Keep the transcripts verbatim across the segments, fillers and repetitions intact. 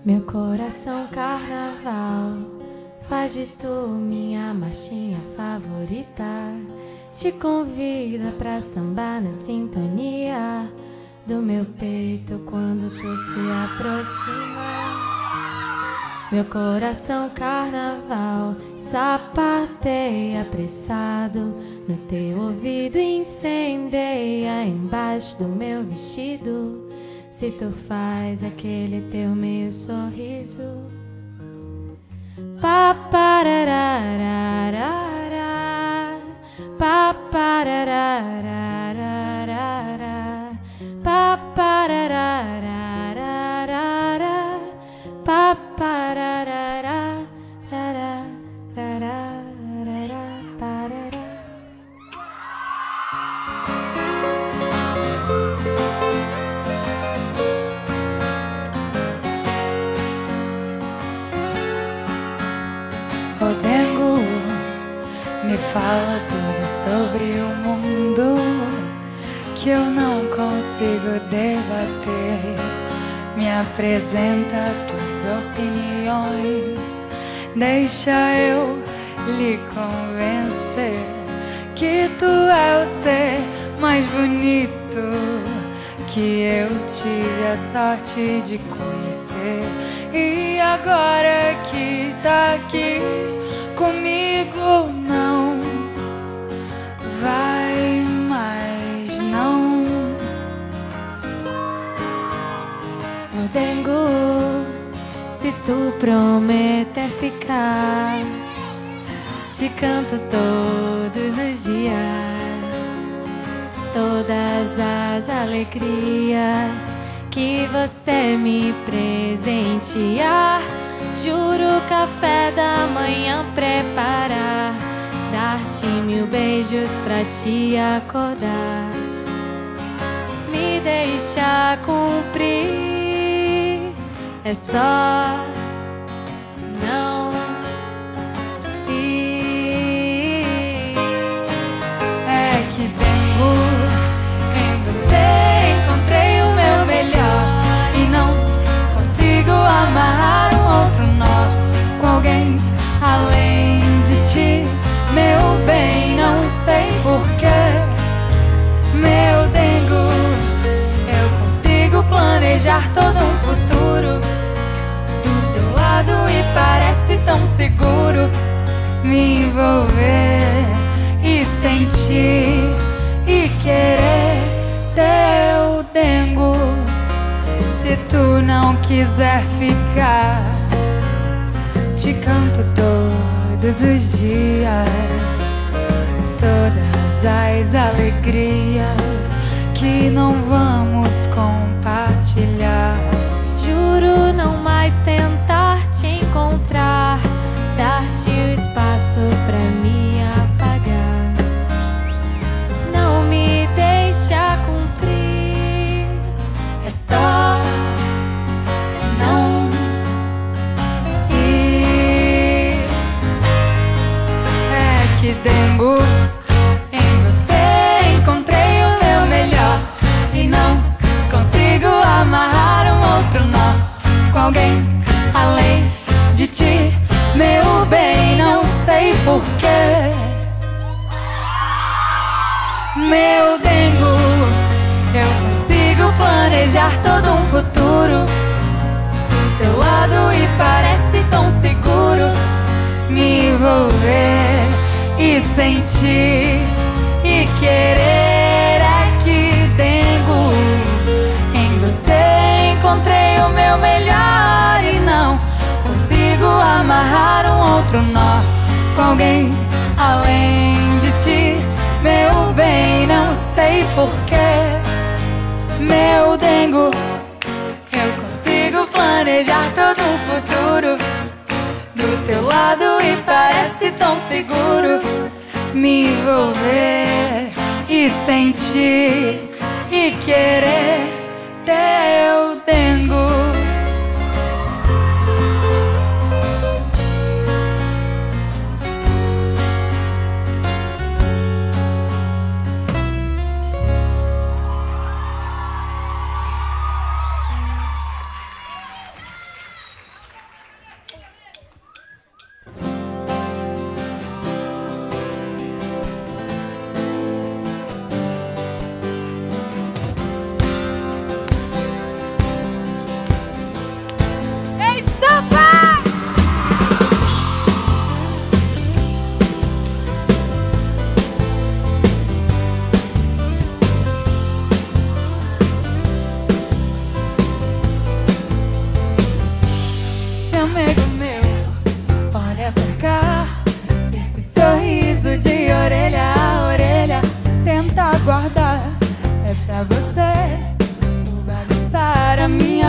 Meu coração carnaval faz de tu minha marchinha favorita. Te convida pra sambar na sintonia do meu peito quando tu se aproxima. Meu coração carnaval sapateia apressado no teu ouvido, incendeia embaixo do meu vestido. Se tu faz aquele teu meio sorriso. Papararararara, papararararara, papararararara, papararararara, parará. O Dengo me fala tudo sobre o mundo que eu não consigo debater. Me apresenta tuas opiniões, deixa eu lhe convencer que tu é o ser mais bonito que eu tive a sorte de conhecer. E agora que tá aqui comigo, não vai mais não. Meu Dengo, se tu prometer ficar, te canto todos os dias, todas as alegrias que você me presentear. Juro café da manhã preparar, dar-te mil beijos pra te acordar, me deixar cumprir, é só não ir. É que tenho em você encontrei o meu melhor e não consigo amarrar um outro nó com alguém além de ti, meu bem, não sei porquê. Meu Dengo, eu consigo planejar todo um futuro do teu lado e parece tão seguro me envolver e sentir e querer teu Dengo. Se tu não quiser ficar, te canto todos os dias, todas as alegrias que não vamos compartilhar. Juro não mais tentar te encontrar, dar-te o espaço pra me apagar, não me deixa cumprir, é só não ir. É que Dengo, em você encontrei o meu melhor e não consigo amarrar um outro nó com alguém além de ti, meu bem, não sei porquê. Meu Dengo, eu consigo planejar todo um futuro do teu lado e parece tão seguro me envolver e sentir e querer aqui, Dengo. Em você encontrei o meu melhor e não consigo amarrar um outro nó com alguém além de ti, meu bem, não sei porquê. Meu Dengo, eu consigo planejar todo um futuro do teu lado e parece tão seguro me envolver e sentir e querer teu Dengo.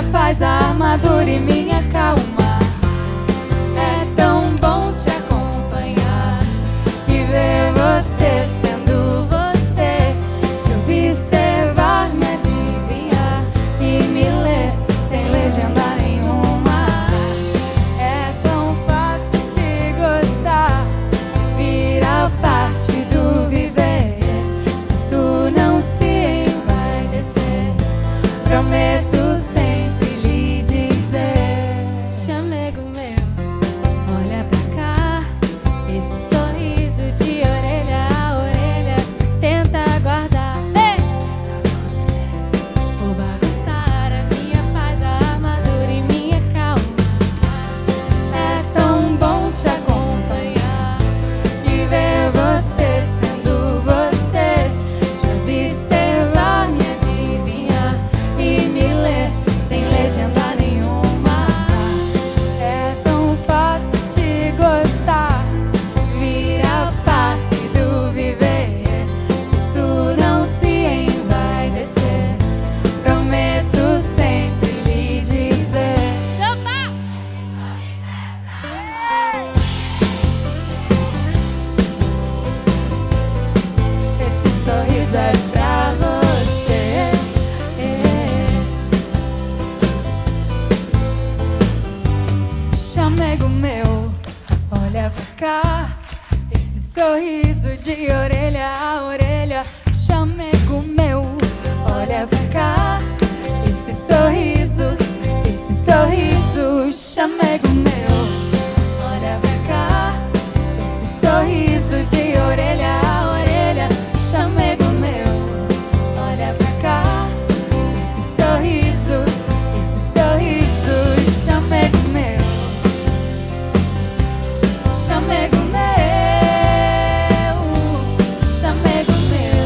minha paz, a armadura e minha calma. É tão bom te acompanhar e ver você sendo você, te observar, me adivinhar e me ler sem legenda nenhuma. É tão fácil te gostar, vira parte do viver. Se tu não se envaidecer, prometo sempre lhe dizer: chamego meu, olha pra cá. Esse sorriso de orelha a orelha, tenta guardar. Ei! Vou bagunçar a minha paz, a armadura e minha calma. É tão bom te acompanhar e ver você sendo você, te observar, me adivinhar e me ler sem legenda nenhuma. É tão fácil te gostar, vira parte do viver. Se tu não se envaidecer, prometo sempre lhe dizer: sopa! Esse sorriso é pra você. Chamego meu, olha pra cá. Esse sorriso de orelha a orelha. Chamego meu, olha pra cá. Esse sorriso, esse sorriso. Chamego meu, olha pra cá. Esse sorriso de orelha a orelha. Chamego meu, olha pra cá. Esse sorriso, esse sorriso. Chamego meu, chamego meu, chamego meu,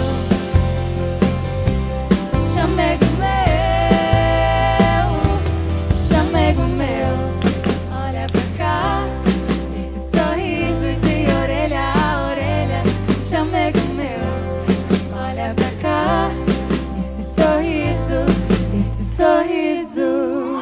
chamego meu, chamego meu, olha pra cá. Esse sorriso de orelha a orelha. Chamego meu, olha pra cá. Esse sorriso, esse sorriso.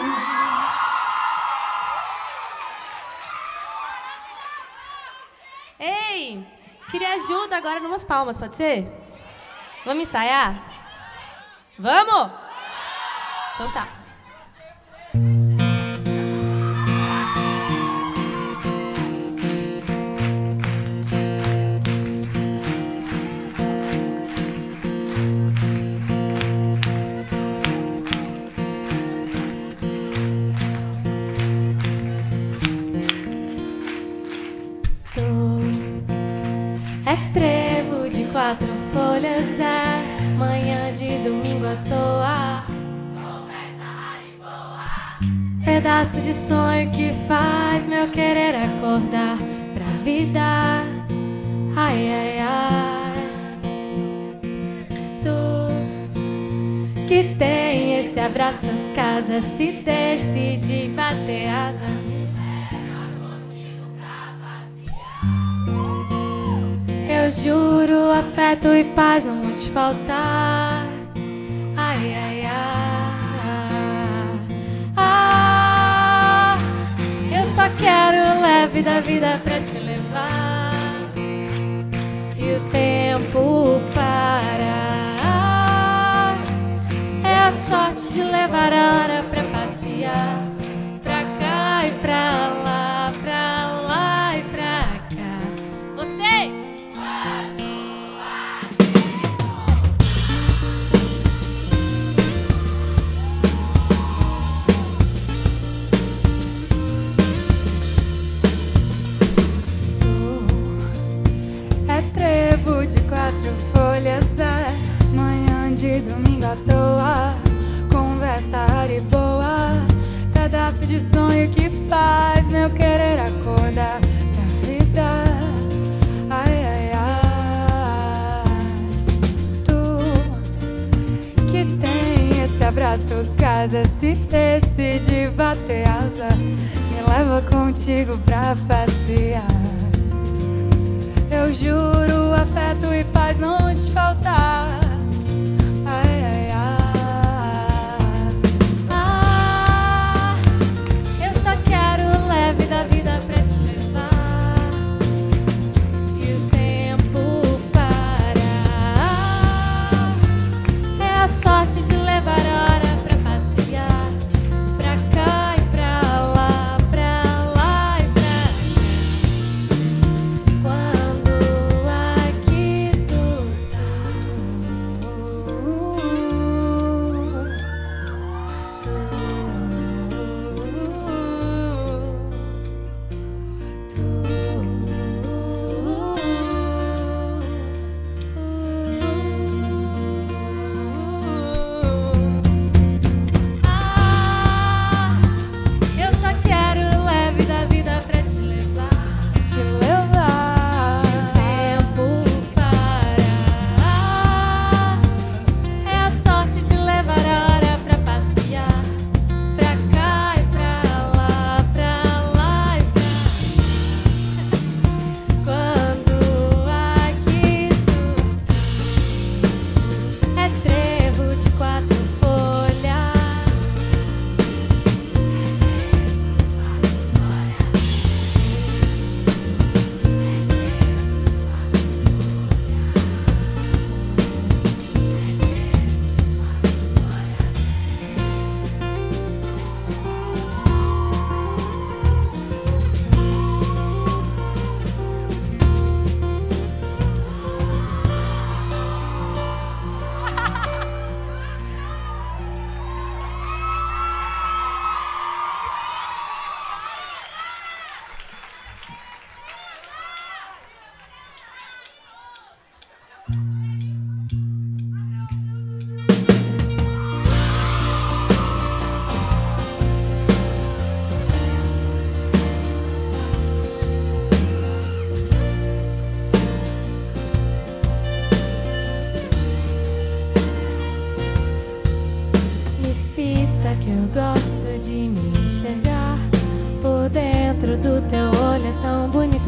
Ei, queria ajuda agora numas palmas, pode ser? Vamos ensaiar? Vamos? Então tá. É trevo de quatro folhas, é manhã de domingo à toa. Pedaço de sonho que faz meu querer acordar pra vida. Ai, ai, ai. Tu que tem esse abraço, casa, se decide bater asa. Eu juro, afeto e paz não vão te faltar. Ai, ai, ai. Ah, eu só quero o leve da vida pra te levar. E o tempo parar. É a sorte de levar a hora pra passear. Pra cá e pra lá, pra lá e pra cá. Vocês! Quatro folhas, é manhã de domingo à toa. Conversa boa, pedaço de sonho que faz meu querer acordar pra vida. Ai, ai, ai. Tu que tem esse abraço, casa, se decide bater asa. Me leva contigo pra passear. Eu juro, afeto e paz não vão te faltar. Ai, ai, ai.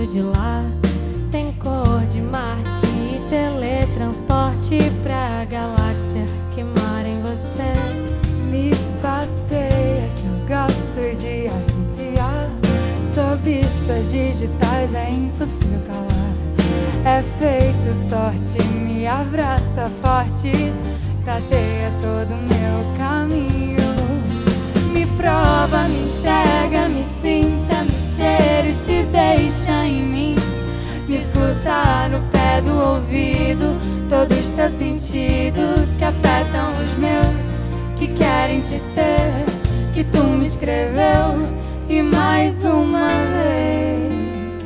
lado de lá tem cor de Marte e teletransporte pra galáxia que mora em você. Me passeia que eu gosto de arrepiar. Sob suas digitais é impossível calar. É feito sorte, me abraça forte, tateia todo o meu caminho. Me prova, me enxerga, me sinta, me cheira e se deixa em mim. Me escuta no pé do ouvido todos os teus sentidos que afetam os meus, que querem te ter, que tu me escreveu. E mais uma vez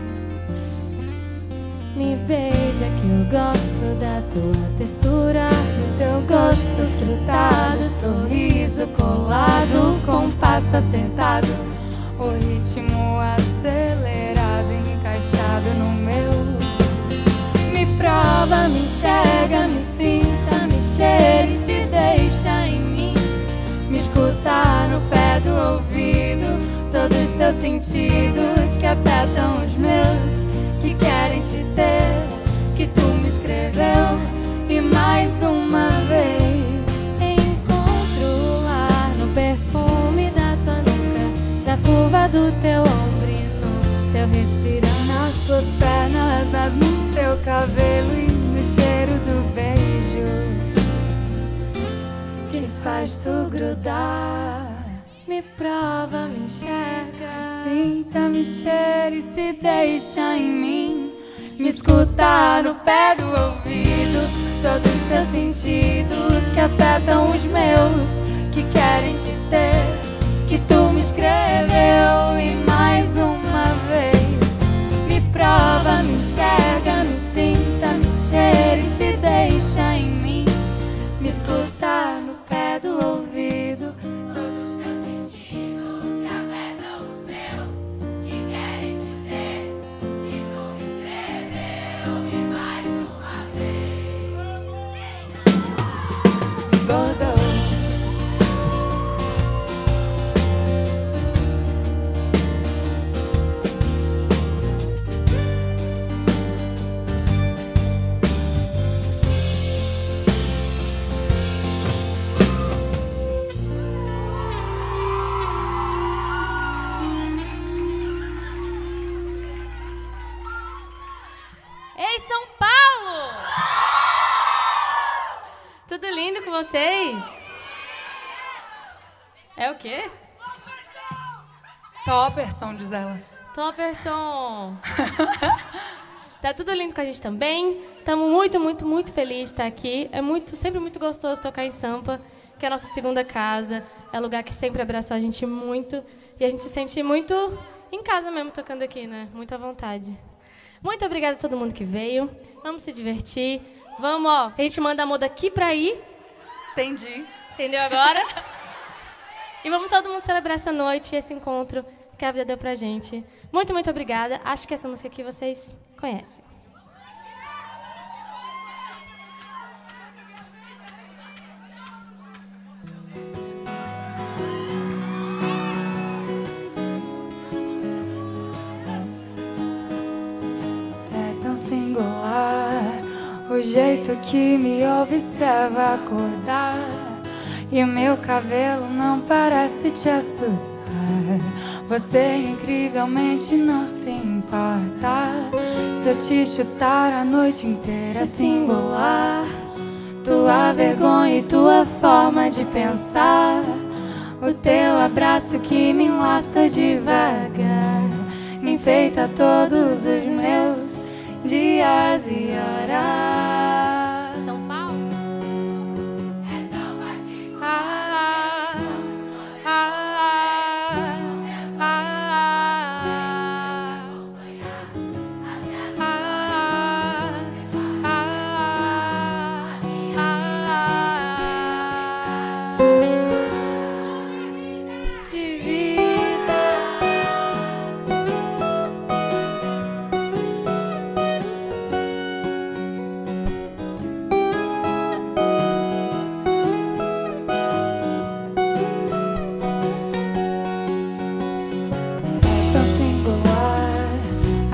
me beija que eu gosto da tua textura, do teu gosto frutado, sorriso colado com passo acertado, o ritmo acelerado encaixado no meu. Me prova, me enxerga, me sinta, me cheira e se deixa em mim. Me escuta no pé do ouvido todos os teus sentidos que afetam os meus, que querem te ter, que tu me escreveu. E mais uma vez encontro lá no perfume da tua nuca, na curva do teu ombro, teu respirar, nas tuas pernas, nas mãos, teu cabelo e no cheiro do beijo que faz tu grudar. Me prova, me enxerga, sinta, me cheira e se deixa em mim. Me escuta no pé do ouvido todos os teus sentidos que afetam os meus, que querem te ter, que tu me escreveu. E mais uma vez me prova, me enxerga, me sinta, me cheira e se deixa em mim. Me escuta no pé do ouvido todos os teus sentidos que afetam os meus, que querem te ter, que tu me escreveu. E mais uma vez Bordeaux. Ei, São Paulo! Tudo lindo com vocês? É o quê? Topperson, diz ela. Topperson! Tá tudo lindo com a gente também. Estamos muito, muito, muito felizes de estar aqui. É muito, sempre muito gostoso tocar em Sampa, que é a nossa segunda casa. É um lugar que sempre abraçou a gente muito. E a gente se sente muito em casa mesmo tocando aqui, né? Muito à vontade. Muito obrigada a todo mundo que veio. Vamos se divertir. Vamos, ó. A gente manda a moda daqui pra aí. Entendi. Entendeu agora? E vamos todo mundo celebrar essa noite, esse encontro que a vida deu pra gente. Muito, muito obrigada. Acho que essa música aqui vocês conhecem. Singular, o jeito que me observa acordar, e o meu cabelo não parece te assustar. Você incrivelmente não se importa se eu te chutar a noite inteira. É singular, tua vergonha e tua forma de pensar, o teu abraço que me enlaça devagar, enfeita todos os meus dias e horas. São Paulo é tão particular. Ah, ah, ah, ah, ah, ah, de vida.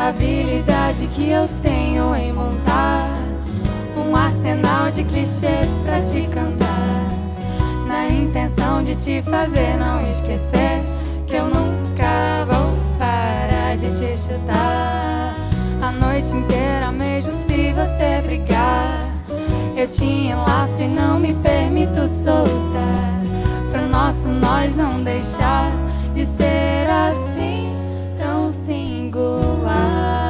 a habilidade que eu tenho em montar um arsenal de clichês pra te cantar, na intenção de te fazer não esquecer que eu nunca vou parar de te chutar. A noite inteira mesmo se você brigar, eu te enlaço e não me permito soltar, pro nosso nós não deixar de ser assim tão singular.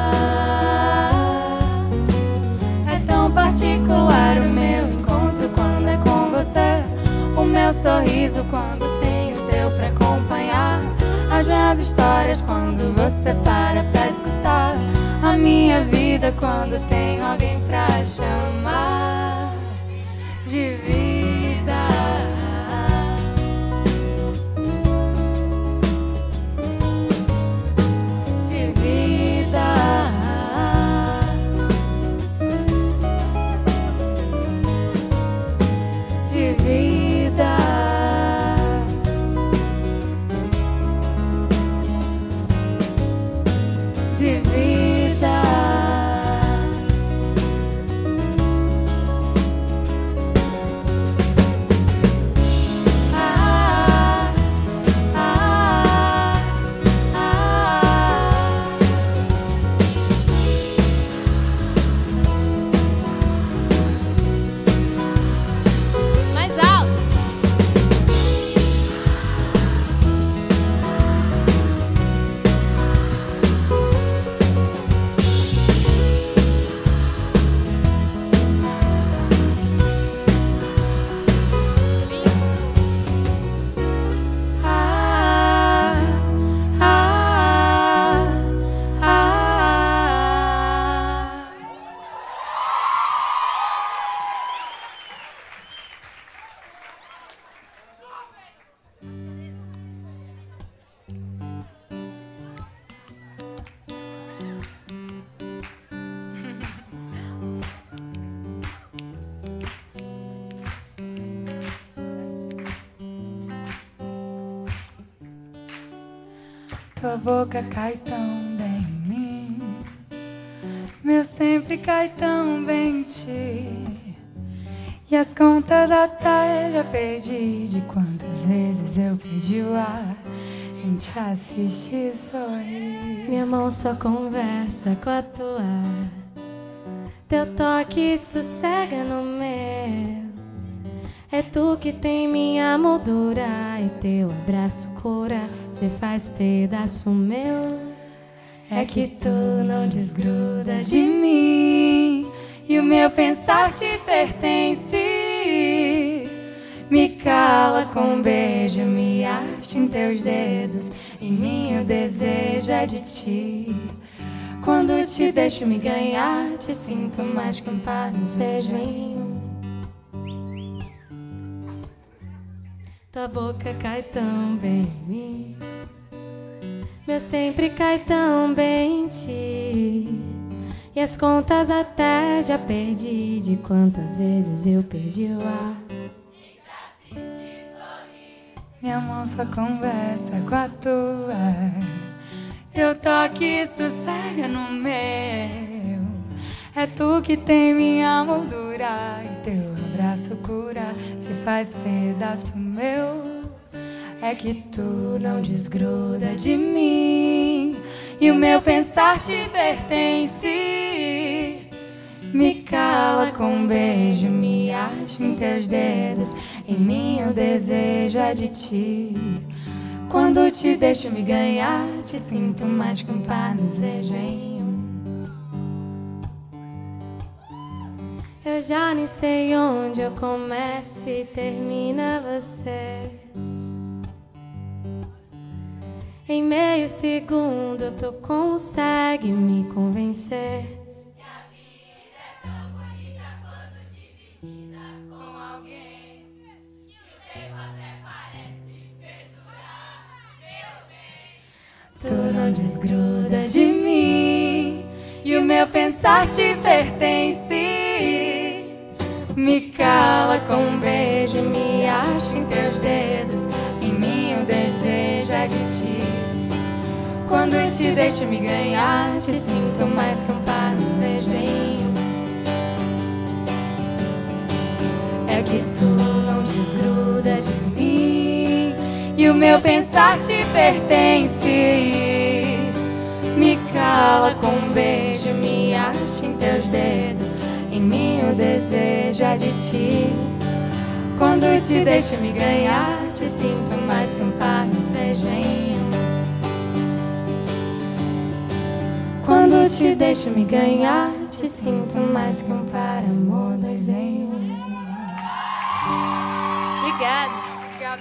É tão particular o meu encontro quando é com você, o meu sorriso quando tenho teu pra acompanhar, as minhas histórias quando você para pra escutar, a minha vida quando tenho alguém pra chamar de vida. De vida. De vida. De vida. Ah, ah, ah. Mais alto. Ah, ah, ah. Tua boca cai tão bem em mim, meu sempre cai tão bem em ti, e as contas até já perdi de quantas vezes eu perdi o ar em te assistir sorrir. Minha mão só conversa com a tua, teu toque sossega no meu. É tu que tem minha moldura e teu abraço cura, cê faz pedaço meu. É que tu não desgruda de mim e o meu pensar te pertence. Me cala com um beijo, me acha em teus dedos, em mim o desejo é de ti. Quando te deixo me ganhar, te sinto mais que um par, nos vejo em um. Tua boca cai tão bem em mim, meu sempre cai tão bem em ti, e as contas até já perdi de quantas vezes eu perdi o ar. Minha mão só conversa com a tua, teu toque sossega no meu. É tu que tem minha moldura e teu abraço cura, se faz pedaço meu. É que tu não desgruda de mim e o meu pensar te pertence. Me cala com um beijo, me acha em teus dedos, em mim o desejo é de ti. Quando te deixo me ganhar, te sinto mais que um par, nos vejo em um. Eu já nem sei onde eu começo e termina você. Em meio segundo tu consegue me convencer Que a vida é tão bonita quando dividida com alguém, que o tempo até parece perdurar, meu bem. Tu não desgruda de mim e o meu pensar te pertence. Me cala com um beijo, me acha em teus dedos, em mim o desejo é de ti. Quando te deixo me ganhar, te sinto mais que um passarinho. É que tu não desgruda de mim e o meu pensar te pertence. Me cala com um beijo, me acha em teus dedos. Em mim o desejo é de ti. Quando te deixo me ganhar, te sinto mais que um passarinho. Quando te deixo me ganhar, te sinto mais que um par amor desenho. Obrigada. Obrigada.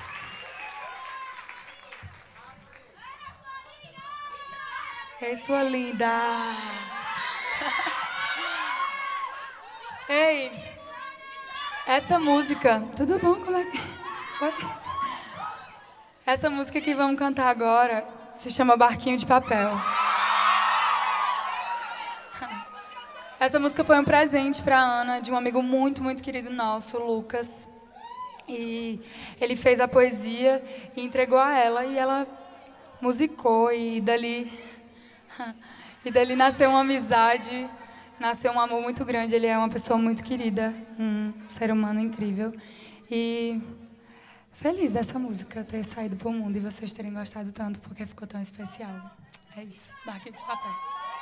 Ei, sua linda. Ei, essa música... Tudo bom? Como é que... Oi? Essa música que vamos cantar agora se chama Barquinho de Papel. Essa música foi um presente para a Ana, de um amigo muito, muito querido nosso, o Lucas. E ele fez a poesia e entregou a ela, e ela musicou, e dali, e dali nasceu uma amizade, nasceu um amor muito grande. Ele é uma pessoa muito querida, um ser humano incrível. E feliz dessa música ter saído para o mundo e vocês terem gostado tanto, porque ficou tão especial. É isso, Barquinho de Papel.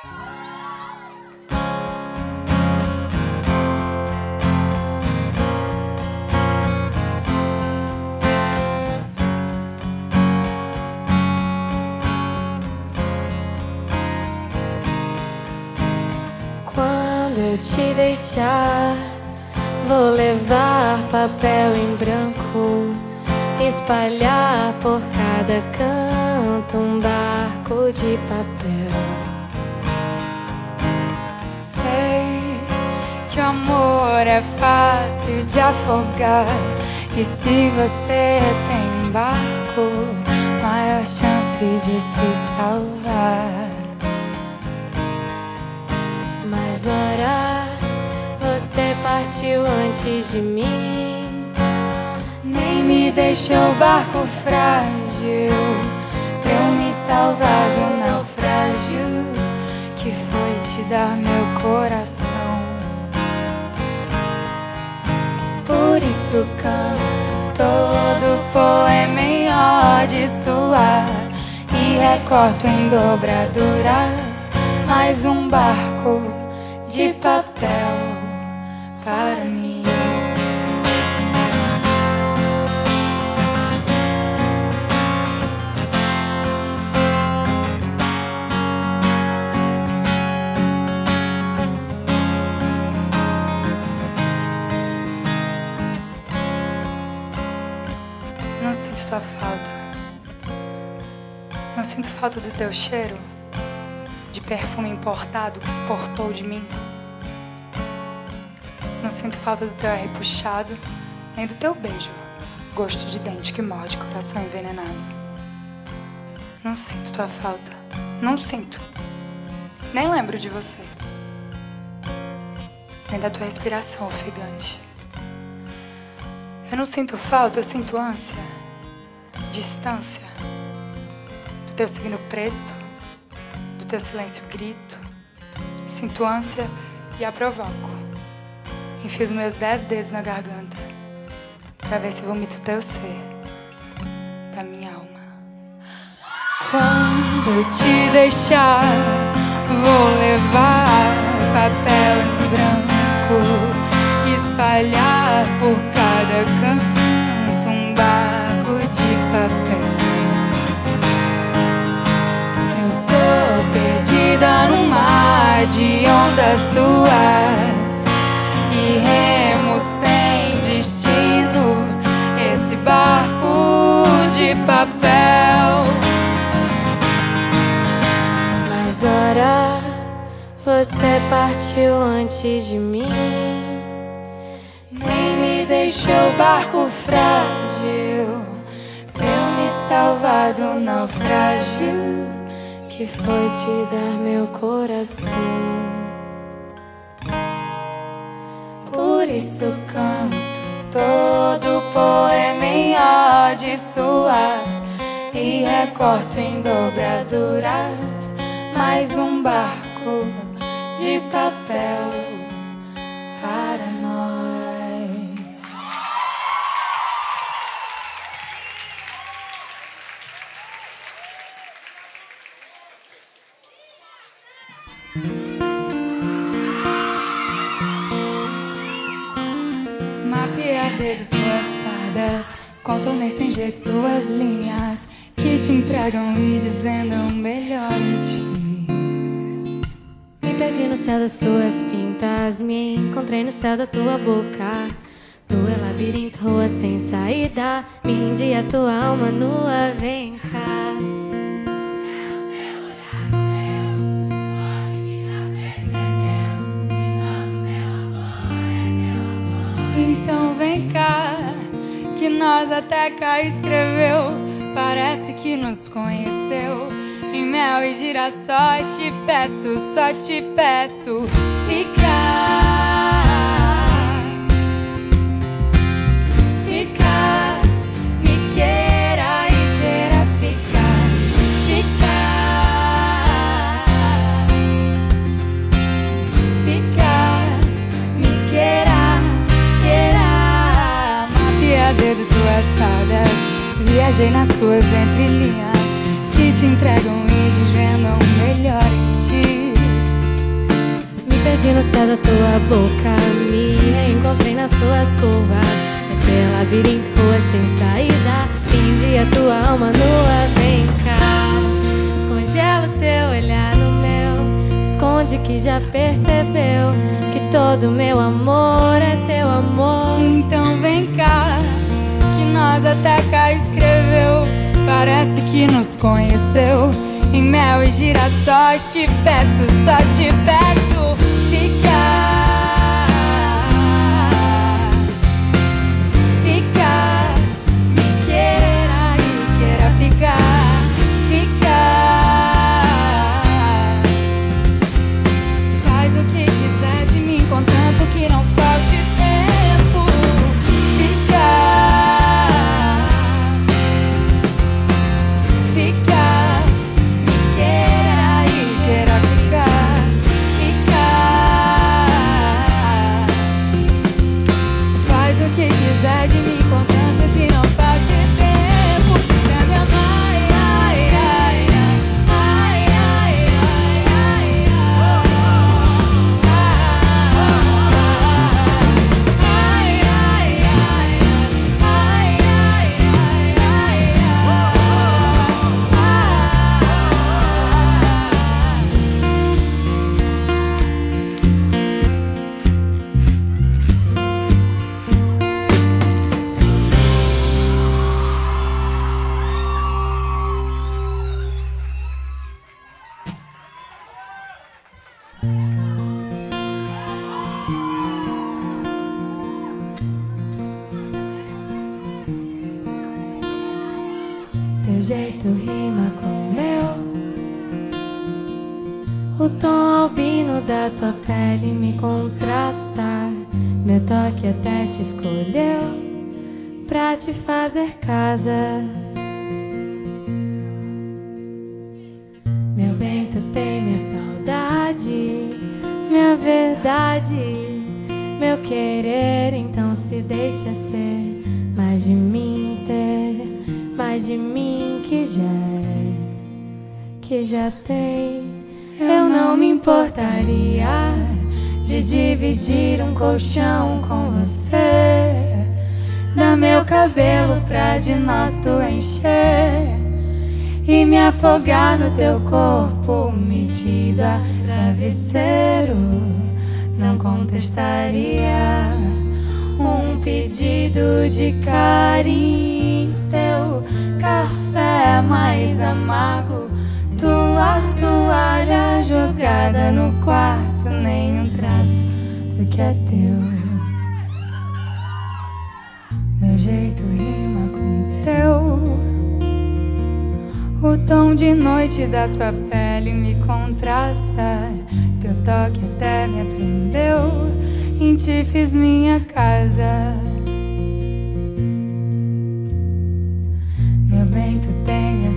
Quando eu te deixar, vou levar papel em branco, espalhar por cada canto um barco de papel. Sei que o amor é fácil de afogar, e se você tem um barco, maior chance de se salvar. Mas ora, você partiu antes de mim, nem me deixou barco frágil pra eu me salvar do naufrágio que foi te dar meu coração. Por isso canto todo poema em ó de suar e recorto em dobraduras mais um barco de papel para mim. Não sinto tua falta. Não sinto falta do teu cheiro de perfume importado que se portou de mim. Não sinto falta do teu ar puxado, nem do teu beijo, gosto de dente que morde coração envenenado. Não sinto tua falta, não sinto. Nem lembro de você, nem da tua respiração ofegante. Eu não sinto falta, eu sinto ânsia, distância do teu signo preto, do teu silêncio grito. Sinto ânsia e a provoco. Enfio os meus dez dedos na garganta pra ver se vomito teu ser da minha alma. Quando eu te deixar, vou levar papel em branco, espalhar por cada canto um barco de papel. Eu tô perdida num mar de ondas suas e remo sem destino, esse barco de papel. mas ora, você partiu antes de mim, nem me deixou barco frágil pra eu me salvar do naufrágio que foi te dar meu coração. Por isso canto todo poema em ó de suar e recorto em dobraduras mais um barco de papel para nós. Mapeei a dedo tuas sadas, contornei sem jeito tuas linhas que te entregam e desvendam melhor em ti. Me perdi no céu das suas pintas, me encontrei no céu da tua boca. Tu é labirinto, rua sem saída, me rendi a tua alma nua, vem cá. Então vem cá, que nós até cá escreveu. Parece que nos conheceu. Em mel e girassóis te peço, só te peço ficar. Ficar, me queira e queira ficar. Ficar, ficar, me queira, queira. Mapeei a dedo tuas sadas, viajei nas suas entrelinhas que te entregam e desvendam melhor em ti. Me perdi no céu da tua boca, me reencontrei nas suas curvas. Esse labirinto, rua sem saída, rendi a tua alma nua, vem cá. Congela o teu olhar no meu, esconde que já percebeu que todo meu amor é teu amor. Então vem cá, que nós até cá escreveu. Parece que nos conheceu. Em mel e girassóis te peço, só te peço ficar. Ficar, me queira e queira ficar. Ficar, faz o que quiser de mim, contanto que não falte tempo. Ficar, ficar, me queira e queira ficar. Ficar, faz o que quiser de mim, contanto que não falte tempo pra me amar. Ai, ai, ai, ai, ai, ai, ai, Teu jeito rima com o meu, o tom albino da tua pele me contrasta. Meu toque até te escolheu pra te fazer casa. Meu bem, tu tem minha saudade, minha verdade, meu querer. Então se deixa ser mais de mim, ter mais de mim que já é, que já tem. Eu não me importaria de dividir um colchão com você, dar meu cabelo pra de nós tu encher e me afogar no teu corpo metido a travesseiro. Não contestaria um pedido de carinho. Teu café é mais amargo, tua toalha jogada no quarto, nenhum traço do que é teu. Meu jeito rima com o teu, o tom de noite da tua pele me contrasta. Teu toque até me aprendeu, em ti fiz minha casa. Meu bem, tu tem minha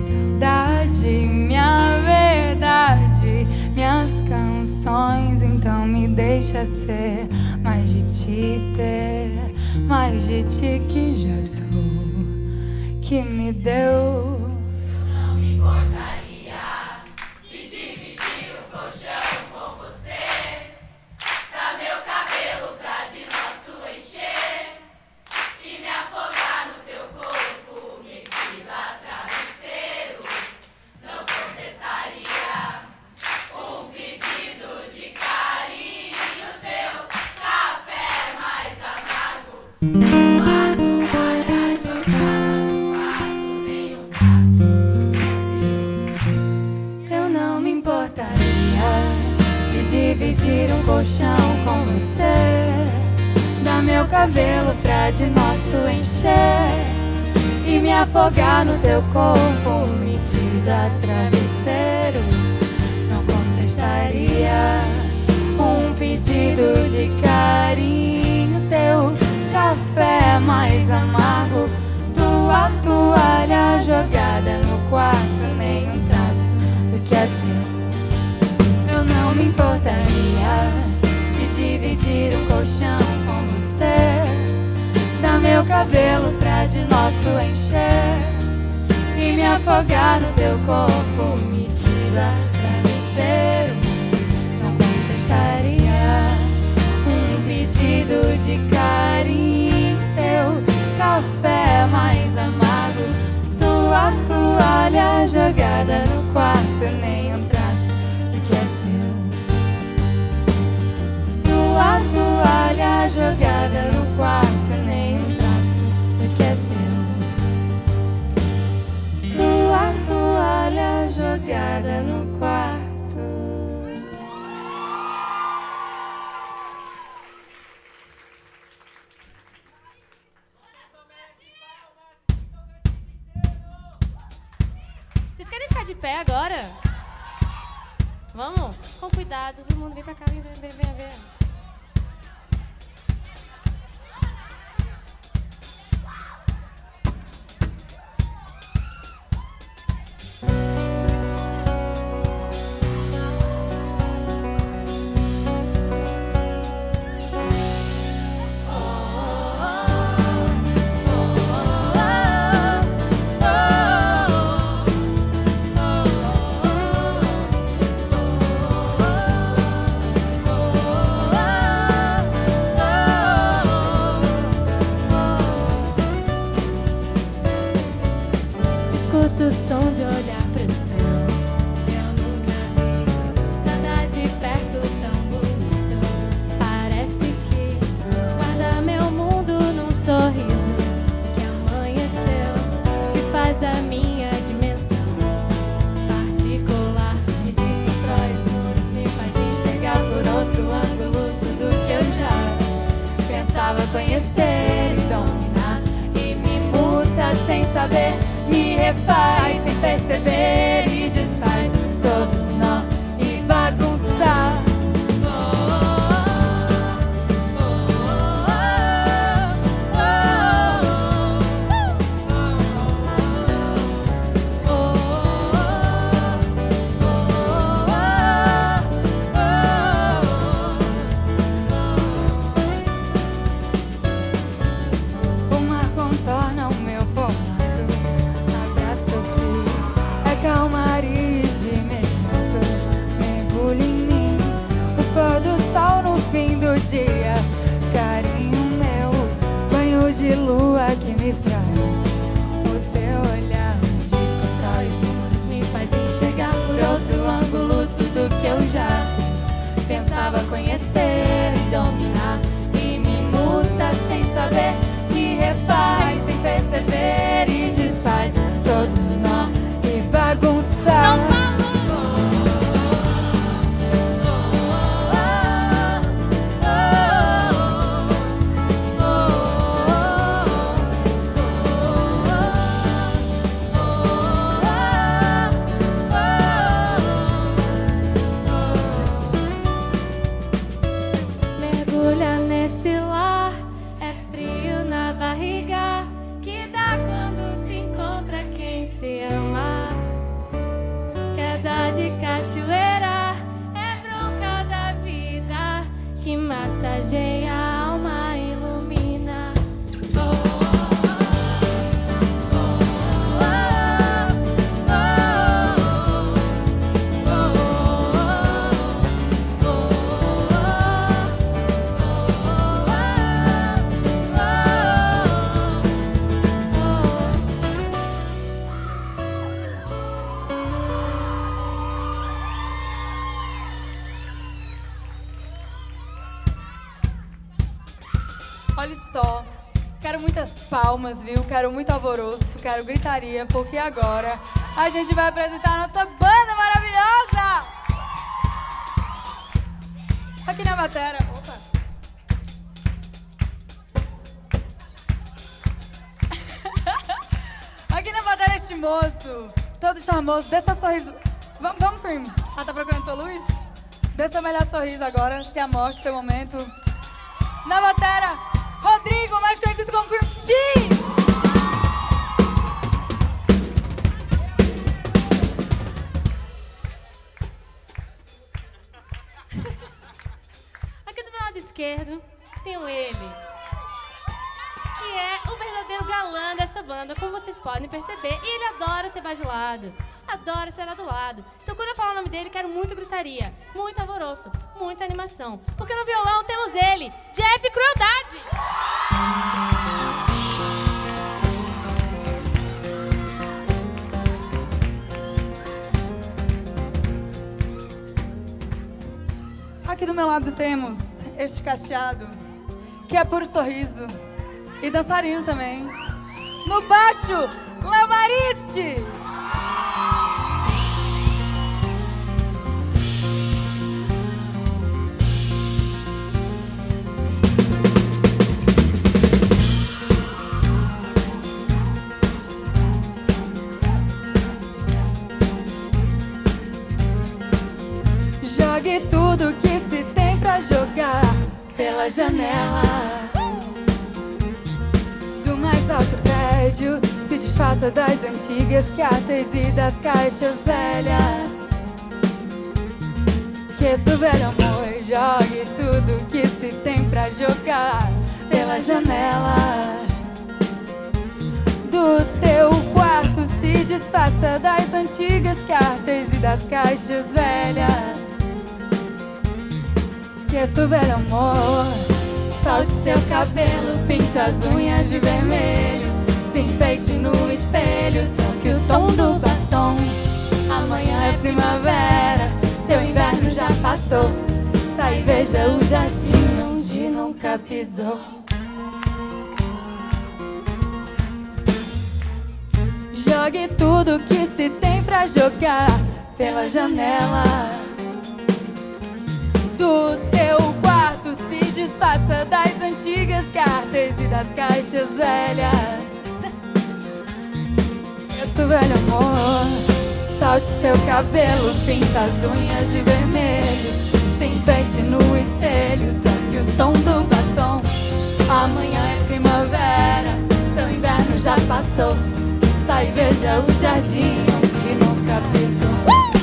queria ser, mais de te ter, mais de ti que já sou, que me deu. Eu não me importaria de dividir o colchão com você, dar meu cabelo pra de nós tu encher e me afogar no teu corpo, metido a travesseiro. Não contestaria um pedido de carinho, teu café mais amargo, uma toalha jogada no quarto, nenhum traço. Eu não me importaria de dividir um colchão com você, dar meu cabelo pra de nós tu encher e me afogar no teu corpo, metido a travesseiro. Não contestaria um pedido de carinho, teu café mais amargo, tua toalha jogada no quarto, nenhum traço do que é teu. Eu não me importaria de dividir um colchão com você, dar meu cabelo pra de nós tu encher e me afogar no teu corpo, metido a travesseiro. Não contestaria um pedido de carinho, teu café mais amargo, tua toalha jogada no quarto, nenhum traço do que é teu. Tua toalha jogada no quarto, nenhum traço do que é teu. Tua toalha jogada no quarto. Vocês querem ficar de pé agora? Vamos? Com cuidado, todo mundo vem pra cá, vem, vem, vem, vem, vem. Escuto o som de olhar pro céu. Eu nunca vi nada de perto tão bonito. Parece que guarda meu mundo num sorriso que amanheceu e faz da minha dimensão particular. Me desconstrói os muros, me faz enxergar por outro ângulo tudo que eu já pensava conhecer e dominar, e me muda sem saber, me refaz sem perceber e desfaz todo nó e bagunça. O mar contorna o meu formato, abraço que é calmaria de imediato, mergulho em mim, o pôr do sol no fim do dia, carinho meu, banho de lua que me traz, o teu olhar me desconstrói os muros, me faz enxergar por outro ângulo tudo que eu já pensava conhecer e dominar, e me muda sem saber, me refaz sem perceber e desfaz todo nó e bagunça. São Paulo! Mergulha nesse lar, é frio na barriga, que dá quando se encontra quem se ama. Queda de cachoeira, é bronca da vida que mata. massageia a alma, ilumina. Oh, olha só, quero muitas palmas, viu? Quero muito alvoroço, quero gritaria, porque agora a gente vai apresentar a nossa banda maravilhosa! Aqui na batera. Opa! Aqui na batera este moço, todo charmoso, dê seu sorriso. Vamos, vamos, primo. Ah, tá procurando tua luz? Dê seu melhor sorriso agora, se amostre seu momento. Na batera, Rodrigo, mais conhecido como Cream Cheese. Aqui do meu lado esquerdo, tenho ele, que é o verdadeiro galã desta banda, como vocês podem perceber. E ele adora ser bajulado, adora ser adulado. Então, quando eu falar o nome dele, quero muito gritaria, muito alvoroço, muita animação. Porque no violão temos ele, Jeff Crueldade. Aqui do meu lado temos este cacheado, que é puro sorriso e dançarino também. No baixo, Léo Mariste. Jogue tudo que se tem pra jogar pela janela do mais alto prédio. Se desfaça das antigas cartas e das caixas velhas. Esqueça o velho amor, jogue tudo que se tem pra jogar pela janela do teu quarto. Se desfaça das antigas cartas e das caixas velhas. Esqueça o velho amor, solte seu cabelo, pinte as unhas de vermelho, se enfeite no espelho, troque o tom do batom. Amanhã é primavera, seu inverno já passou. Sai e veja o jardim onde nunca pisou. Jogue tudo que se tem pra jogar pela janela do teu quarto. Se desfaça das antigas cartas e das caixas velhas. Esqueça o velho amor, solte seu cabelo, pinte as unhas de vermelho, se enfeite no espelho, troque o tom do batom. Amanhã é primavera, seu inverno já passou. Sai e veja o jardim onde nunca pisou.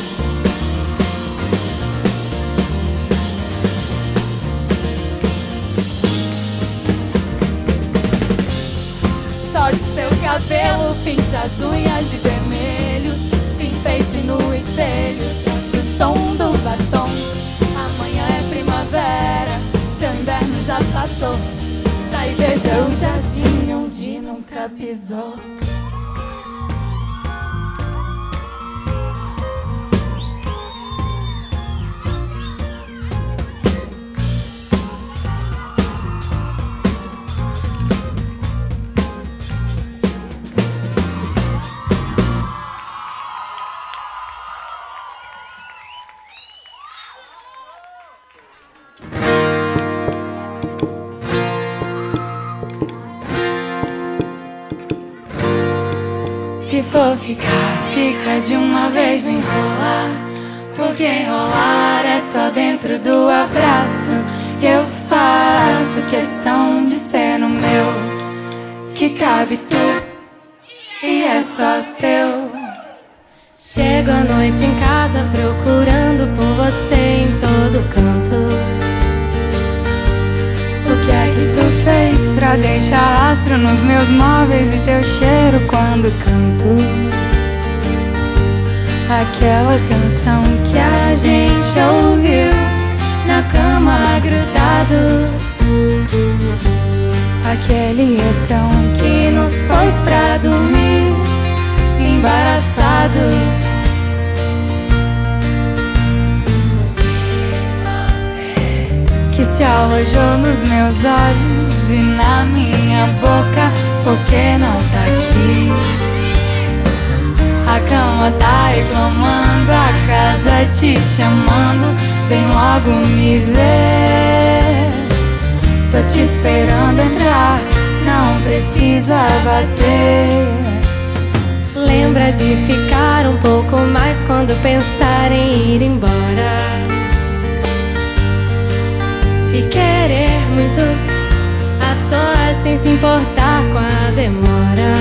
Solte seu cabelo, pinte as unhas de vermelho, se enfeite no espelho, troque o tom do batom. Amanhã é primavera, seu inverno já passou. Sai e veja o jardim onde nunca pisou. Se for ficar, fica de uma vez, não enrolar. Porque enrolar é só dentro do abraço. Eu faço questão de ser no meu, que cabe tu e é só teu. Chego à noite em casa procurando por você em todo canto. boca deixa rastro nos meus móveis e teu cheiro quando canto aquela canção que a gente ouviu na cama grudados. Aquele refrão que nos pôs pra dormir embaraçados. Que se alojou nos meus olhos e na minha boca, porque não tá aqui. A cama tá reclamando, a casa te chamando, vem logo me ver. Tô te esperando entrar, não precisa bater. Lembra de ficar um pouco mais quando pensar em ir embora e querer muitos à toa sem se importar com a demora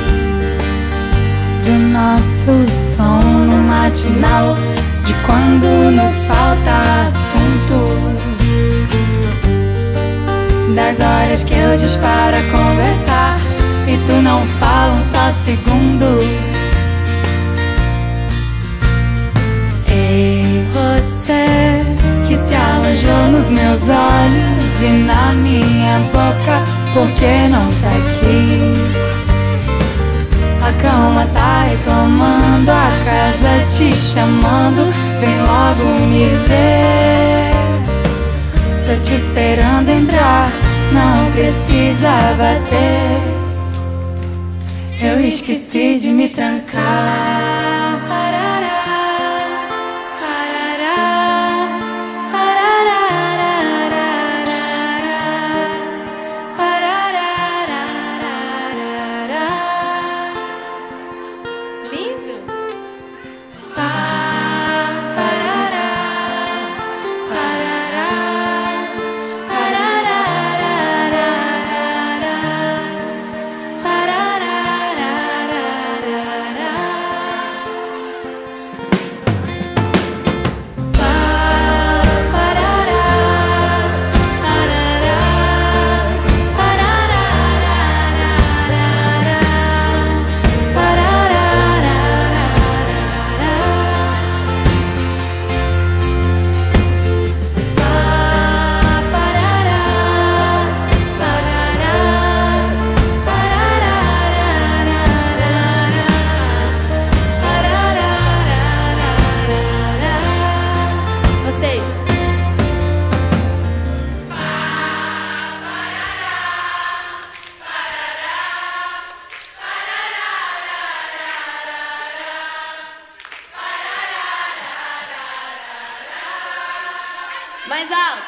do nosso sono matinal, de quando nos falta assunto, das horas que eu disparo a conversar e tu não fala um só segundo. Ei, você que se alojou nos meus olhos e na minha boca, porque não tá aqui. A cama tá reclamando, a casa te chamando, vem logo me ver. Tô te esperando entrar, não precisa bater. Eu esqueci de me trancar. Mais alto.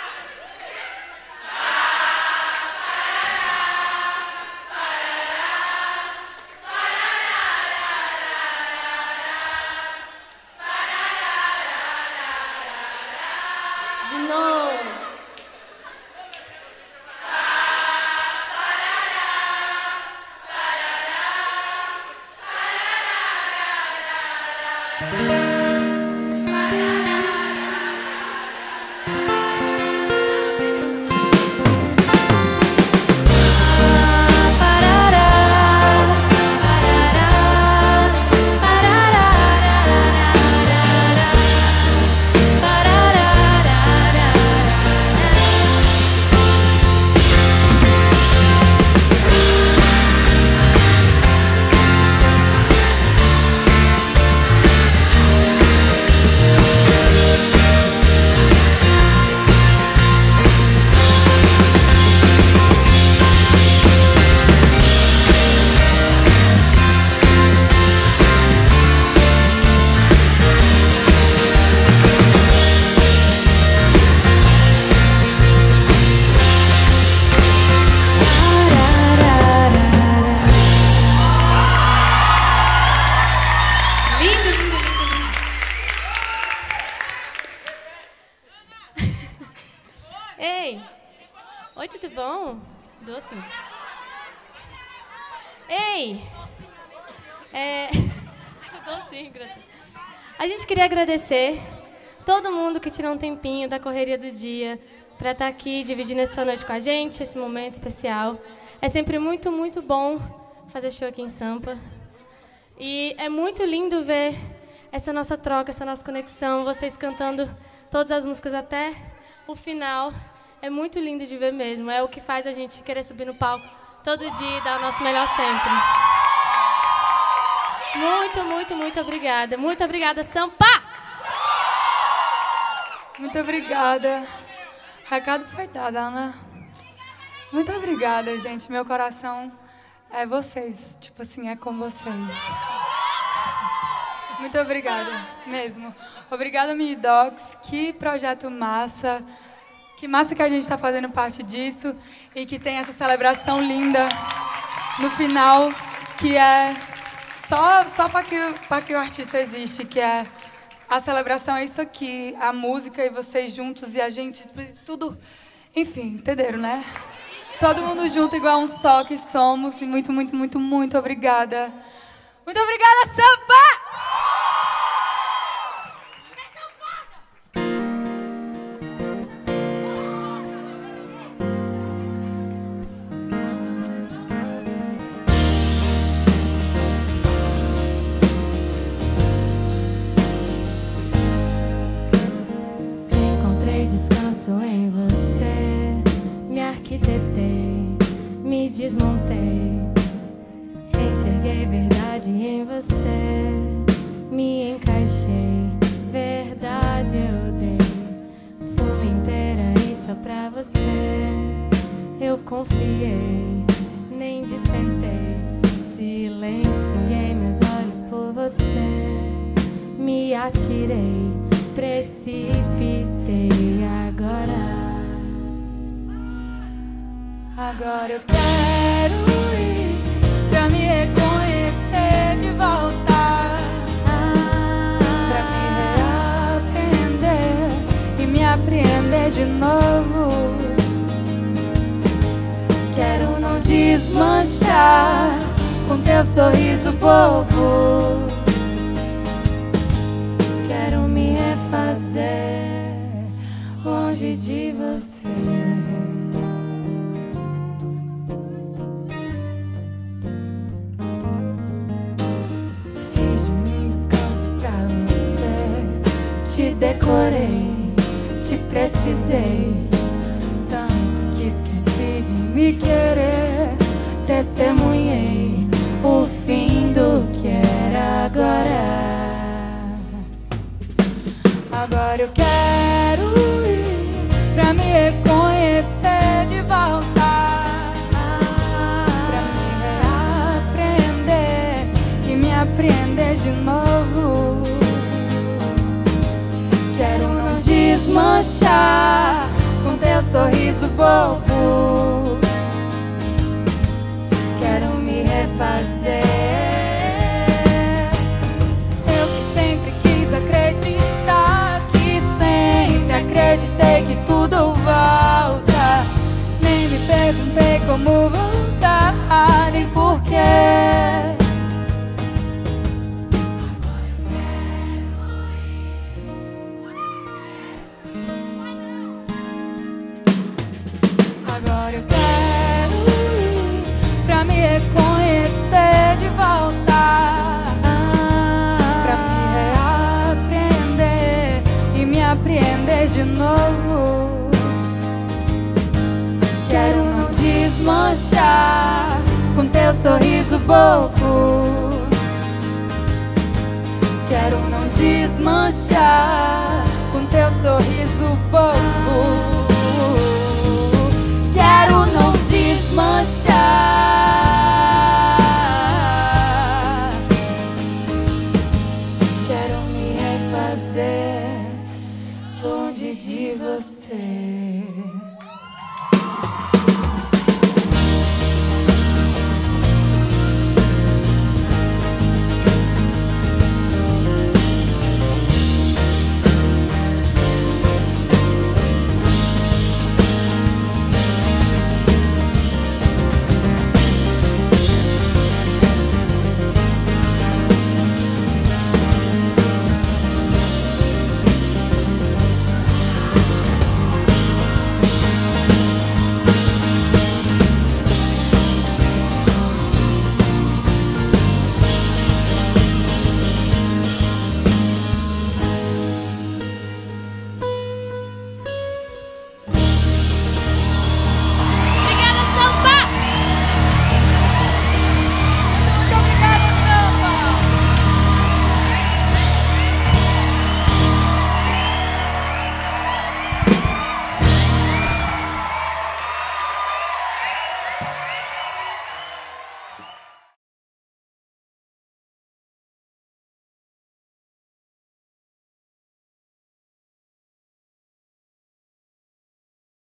De novo. Ei! Oi, tudo bom? Doce. Ei! É... Docinho, a gente queria agradecer todo mundo que tirou um tempinho da correria do dia para estar aqui dividindo essa noite com a gente, esse momento especial. É sempre muito, muito bom fazer show aqui em Sampa. E é muito lindo ver essa nossa troca, essa nossa conexão, vocês cantando todas as músicas até o final. É muito lindo de ver mesmo. É o que faz a gente querer subir no palco todo dia e dar o nosso melhor sempre. Muito, muito, muito obrigada. Muito obrigada, Sampa! Muito obrigada. O recado foi dado, Ana. Muito obrigada, gente. Meu coração é vocês. Tipo assim, é com vocês. Muito obrigada, mesmo. Obrigada, Minidocs. Que projeto massa. Que massa que a gente está fazendo parte disso. E que tem essa celebração linda no final, que é só, só para que, para que o artista existe, que é a celebração é isso aqui, a música e vocês juntos e a gente, tudo, enfim, entenderam, né? Todo mundo junto igual um só que somos. E muito, muito, muito, muito obrigada. Muito obrigada, Sampa! Descanso em você, me arquitetei, me desmontei, enxerguei verdade em você, me encaixei, verdade eu dei, fui inteira e só pra você, eu confiei, nem despertei, silenciei meus olhos por você, me atirei, precipitei agora. Agora eu quero ir pra me reconhecer de volta, ah, pra me reaprender e me apreender de novo. Quero não desmanchar com teu sorriso bobo. Fazer longe de você. Fiz de mim descanso pra você. Te decorei, te precisei. Tanto que esqueci de me querer. Testemunhei o fim do que era agora. Agora eu quero ir pra me reconhecer de volta, pra me reaprender e me aprender de novo. Quero não desmanchar com teu sorriso bobo. Quero me refazer. Eu que sempre quis acreditar, acreditei que tudo volta. Nem me perguntei como voltar, nem porquê. Agora eu quero ir pra me reconhecer de volta, pra me reaprender e me apreender de novo. Quero não desmanchar com teu sorriso bobo. Quero não desmanchar com teu sorriso bobo. Quero não desmanchar. Quero me refazer longe de você.